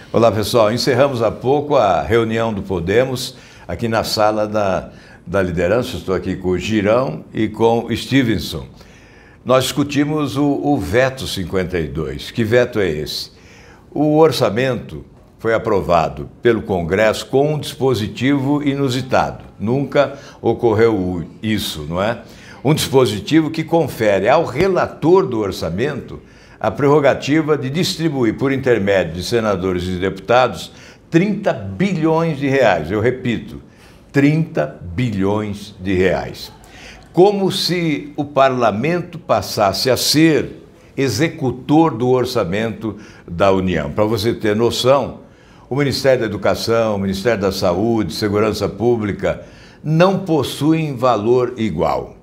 Olá, pessoal. Encerramos há pouco a reunião do Podemos aqui na sala da liderança. Estou aqui com o Girão e com o Stevenson. Nós discutimos o veto 52. Que veto é esse? O orçamento foi aprovado pelo Congresso com um dispositivo inusitado. Nunca ocorreu isso, não é? Um dispositivo que confere ao relator do orçamento a prerrogativa de distribuir, por intermédio de senadores e deputados, 30 bilhões de reais. Eu repito, 30 bilhões de reais. Como se o parlamento passasse a ser executor do orçamento da União. Para você ter noção, o Ministério da Educação, o Ministério da Saúde, Segurança Pública não possuem valor igual.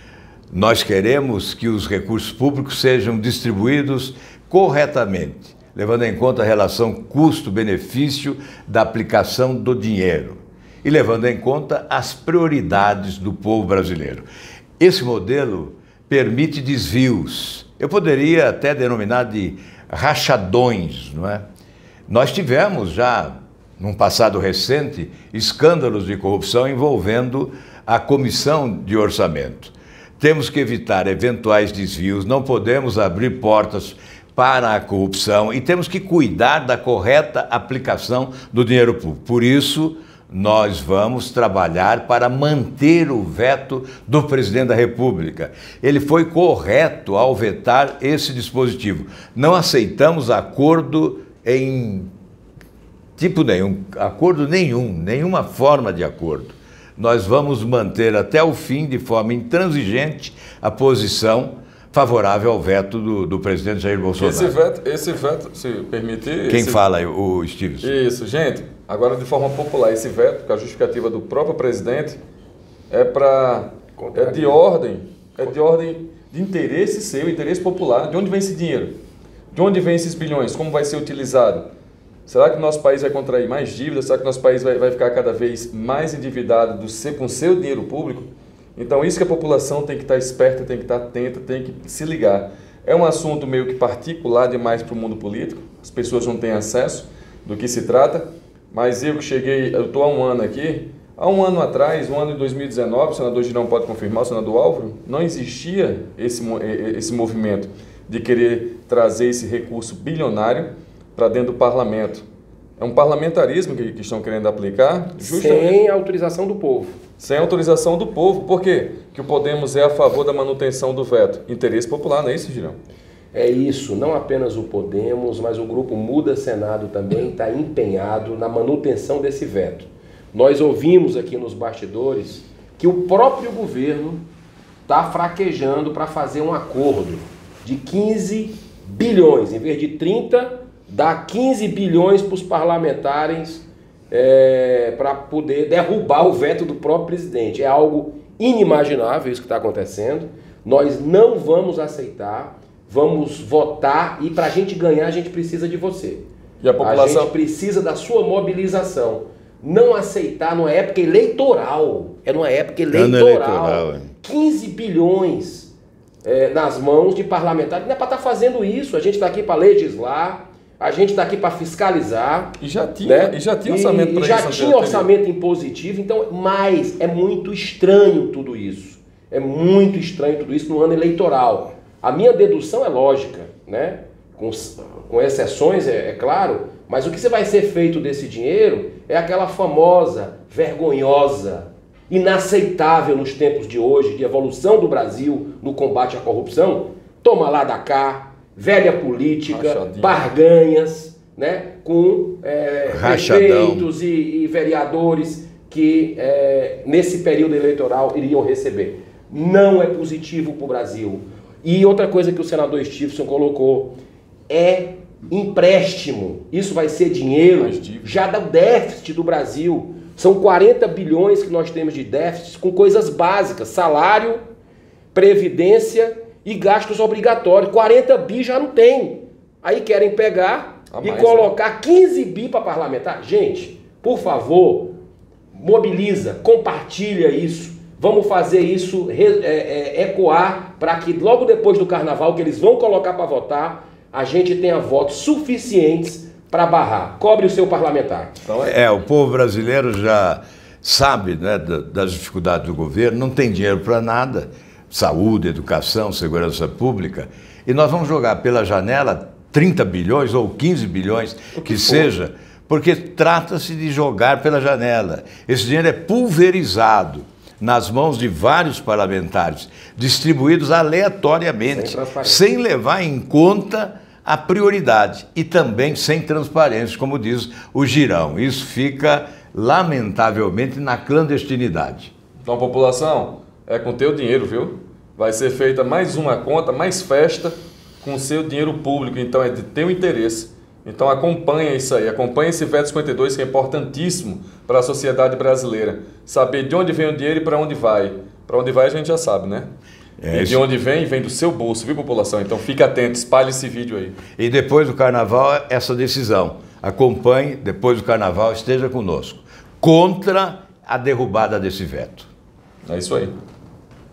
Nós queremos que os recursos públicos sejam distribuídos corretamente, levando em conta a relação custo-benefício da aplicação do dinheiro e levando em conta as prioridades do povo brasileiro. Esse modelo permite desvios. Eu poderia até denominar de rachadões, não é? Nós tivemos já, num passado recente, escândalos de corrupção envolvendo a Comissão de Orçamento. Temos que evitar eventuais desvios, não podemos abrir portas para a corrupção e temos que cuidar da correta aplicação do dinheiro público. Por isso, nós vamos trabalhar para manter o veto do presidente da República. Ele foi correto ao vetar esse dispositivo. Não aceitamos acordo em tipo nenhum, nenhuma forma de acordo. Nós vamos manter até o fim, de forma intransigente, a posição favorável ao veto do presidente Jair Bolsonaro. Esse veto, se permitir... Quem fala aí? O Stevenson. Isso, gente. Agora, de forma popular, esse veto, com a justificativa do próprio presidente, é de ordem de interesse seu, interesse popular. De onde vem esse dinheiro? De onde vem esses bilhões? Como vai ser utilizado? Será que o nosso país vai contrair mais dívidas? Será que o nosso país vai ficar cada vez mais endividado com seu dinheiro público? Então, isso que a população tem que estar esperta, tem que estar atenta, tem que se ligar. É um assunto meio que particular demais para o mundo político, as pessoas não têm acesso do que se trata, mas eu que cheguei, eu estou há um ano aqui, há um ano atrás, no ano de 2019, o senador Girão pode confirmar, o senador Álvaro, não existia esse movimento de querer trazer esse recurso bilionário para dentro do parlamento. É um parlamentarismo que estão querendo aplicar. Sem autorização do povo. Sem autorização do povo. Por quê? Que o Podemos é a favor da manutenção do veto. Interesse popular, não é isso, Girão? É isso. Não apenas o Podemos, mas o grupo Muda Senado também está empenhado na manutenção desse veto. Nós ouvimos aqui nos bastidores que o próprio governo está fraquejando para fazer um acordo de 15 bilhões. Em vez de 30, dá 15 bilhões para os parlamentares para poder derrubar o veto do próprio presidente. É algo inimaginável isso que está acontecendo. Nós não vamos aceitar, vamos votar e para a gente ganhar a gente precisa de você. E a população? A gente precisa da sua mobilização. Não aceitar numa época eleitoral. É numa época eleitoral. 15 bilhões nas mãos de parlamentares. Não é para estar fazendo isso. A gente está aqui para legislar. A gente está aqui para fiscalizar. E já tinha, né? Orçamento para isso. Já tinha orçamento impositivo. Então, mas é muito estranho tudo isso. É muito estranho tudo isso no ano eleitoral. A minha dedução é lógica, né? Com exceções, é claro. Mas o que vai ser feito desse dinheiro é aquela famosa, vergonhosa, inaceitável nos tempos de hoje, de evolução do Brasil no combate à corrupção. Toma lá da cá. Velha política, barganhas, né, com prefeitos e vereadores que nesse período eleitoral iriam receber. Não é positivo para o Brasil. E outra coisa que o senador Stevenson colocou é empréstimo. Isso vai ser dinheiro já do déficit do Brasil. São 40 bilhões que nós temos de déficit com coisas básicas, salário, previdência e gastos obrigatórios. 40 bi já não tem. Aí querem pegar e colocar 15 bi para parlamentar. Gente, por favor, mobiliza, compartilha isso. Vamos fazer isso ecoar para que logo depois do carnaval, que eles vão colocar para votar, a gente tenha votos suficientes para barrar. Cobre o seu parlamentar. Então, O povo brasileiro já sabe, né, das dificuldades do governo, não tem dinheiro para nada, saúde, educação, segurança pública, e nós vamos jogar pela janela 30 bilhões ou 15 bilhões, que seja, porque trata-se de jogar pela janela. Esse dinheiro é pulverizado nas mãos de vários parlamentares, distribuídos aleatoriamente, sem levar em conta a prioridade e também sem transparência, como diz o Girão. Isso fica, lamentavelmente, na clandestinidade. Então, população, é com teu dinheiro, viu? Vai ser feita mais uma conta, mais festa com o seu dinheiro público, então é de teu interesse. Então acompanha isso aí, acompanha esse veto 52 que é importantíssimo para a sociedade brasileira. Saber de onde vem o dinheiro e para onde vai. Para onde vai a gente já sabe, né? E de onde vem, vem do seu bolso, viu, população? Então fica atento, espalhe esse vídeo aí. E depois do Carnaval, essa decisão. Acompanhe, depois do Carnaval, esteja conosco. Contra a derrubada desse veto. É isso aí.